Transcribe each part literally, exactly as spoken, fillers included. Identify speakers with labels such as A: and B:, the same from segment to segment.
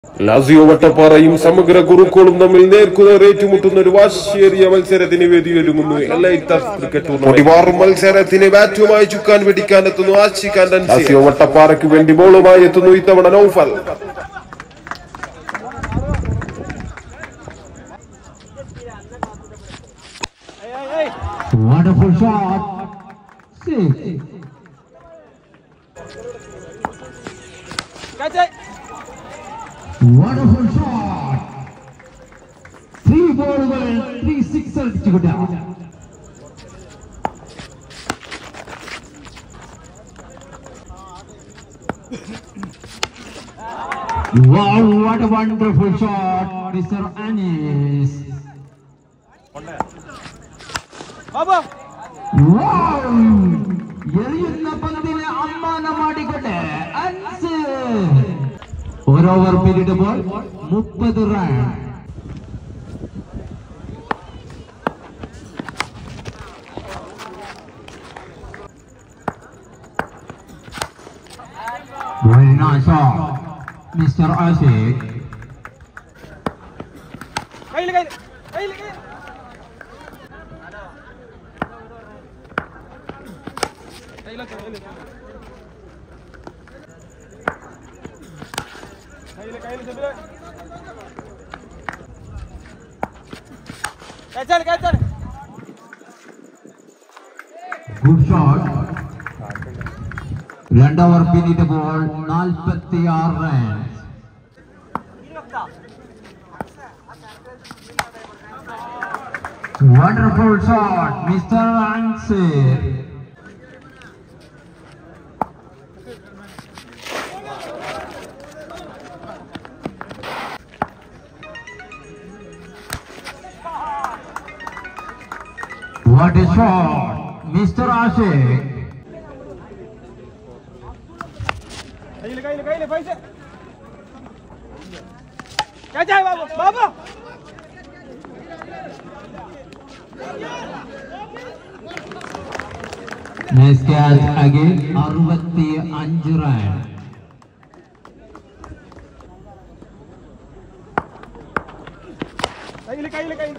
A: Lazio വട്ടപ്പാറയും സമഗ്ര കുറുക്കോളും തമ്മിൽ നേർക്കുനേർ ഏറ്റുമുട്ടുന്ന ഒരു വാശിയേറിയ മത്സരത്തിന് വേദിയൊരുങ്ങുന്നു. പതിവാറ് മത്സരത്തിന് ബാറ്റുമായി ചുക്കാൻ വെടിക്കാൻ എത്തുന്നു ആശിഖാൻ. ലാസിയോ വട്ടപ്പാറയ്ക്ക് വേണ്ടി ബോളുമായി എത്തുന്നു ഇത്തവണ Naufal.
B: Wonderful shot. Six.
C: Catch it.
B: Wonderful shot. Three bowls, three sixers to go down. Wow, what a wonderful shot, Mister Anis.
C: Baba.
B: Wow! എറിയുന്ന പന്തിനെ അമ്മാനം ആടിക്കൊണ്ടേ അൻസ്. ഒരു ഓവർ പിന്നിടുമ്പോൾ മുപ്പത് run. Very nice shot, Mister Ashik.
C: കയ്യില് കയ്യില് കയ്യില് കയ്യില്
B: Good shot. രണ്ട് ഓവർ പിന്നിട്ടപ്പോൾ നാൽപ്പത്തിയാറ് runs. Wonderful shot, Mister Ansir. What a shot, Mister Ashik.
C: കയ്യില് കയ്യില് കയ്യില് പൈസ catch it, Babu Babu.
B: Nice catch again, അറുപത്തിയഞ്ച് റൺ.
C: കയ്യില് കയ്യില് കയ്യില്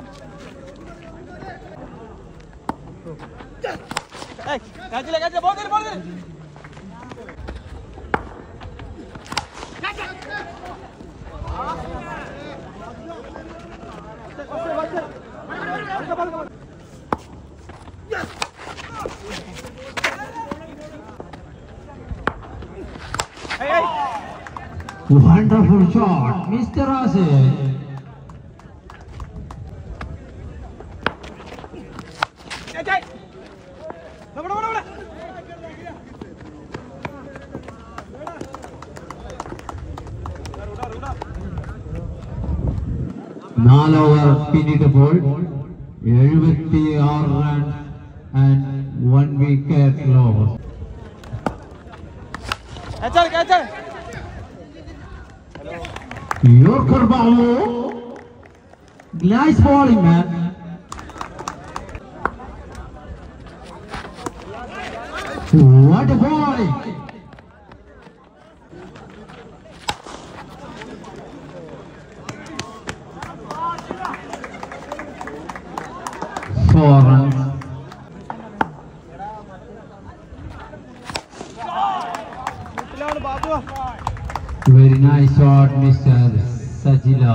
C: ഏയ് catch catch ബോൾ തര ബോൾ തര
B: Wonderful shot, Mister Ashik. നാല് ഓവർ പിന്നിട്ടപ്പോൾ എഴുപത്തിയാറ് run and one wicket loss. Yorker Babu, nice bowling, man. What a bowling! Four runs. Very nice shot, Mister Sajila.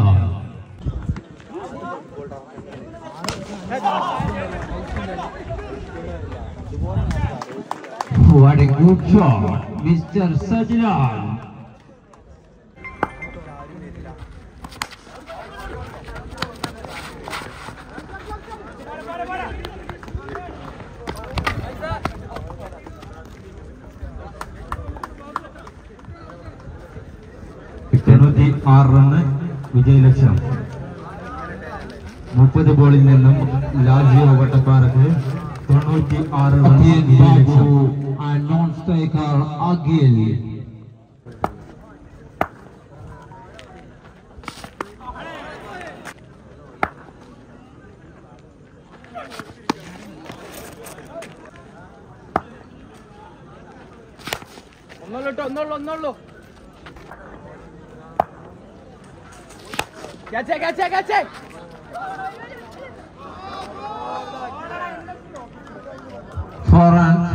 B: What a good shot, Mister Sajila. തൊണ്ണൂറ്റി ആറ് run വിജയലക്ഷ്യം. മുപ്പത് ബോളിൽ നിന്നും Lazio വട്ടപ്പാറക്ക് തൊണ്ണൂറ്റി ആറ് റൺ വിജയലക്ഷ്യം. Non striker Akhil.
C: ഒന്നുള്ളൂ ഒന്നുള്ളൂ ഒന്നുള്ളൂ Catch it, catch it, catch it.
B: Four runs.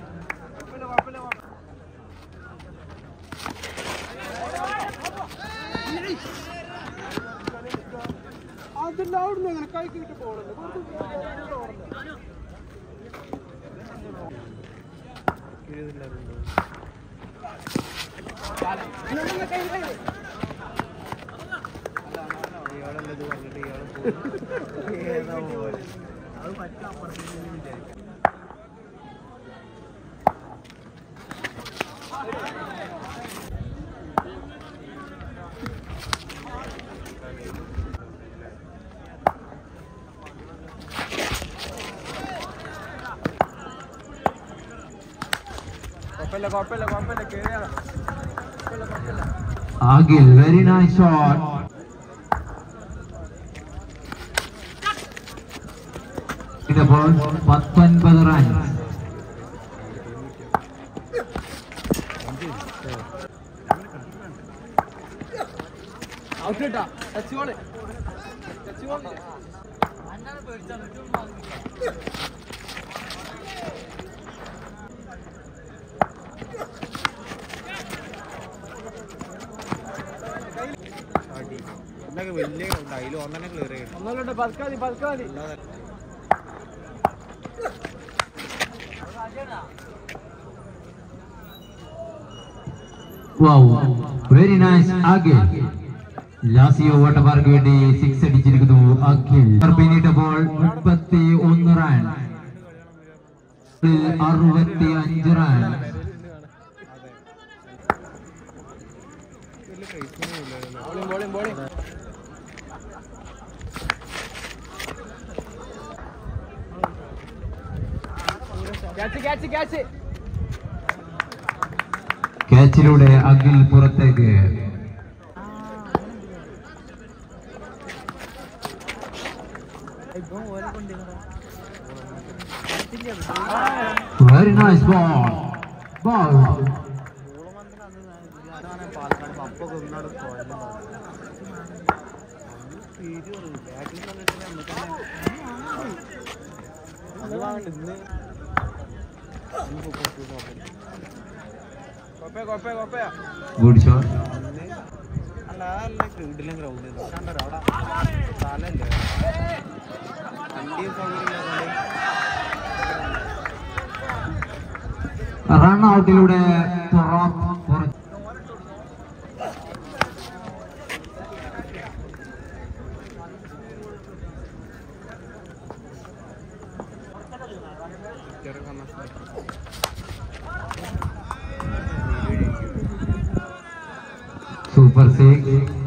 B: Agil, very nice shot. The ball, nineteen runs.
C: Out it, touch you on it. Touch you on it.
B: Wow, very nice Agil. Lazio Waterpark വേണ്ടി six അടിച്ചിരിക്കുന്നു Agil. പിന്നീട് ball മുപ്പത്തിയൊന്ന് run. അറുപത്തിയഞ്ച് run.
C: Bowling, bowling, bowling. Catch it, catch it, catch it.
B: ക്യാച്ചിലൂടെ അഖിൽ പുറത്തേക്ക്. Very nice ball. Ball. Good shot. Run ഔട്ടിലൂടെ Super six.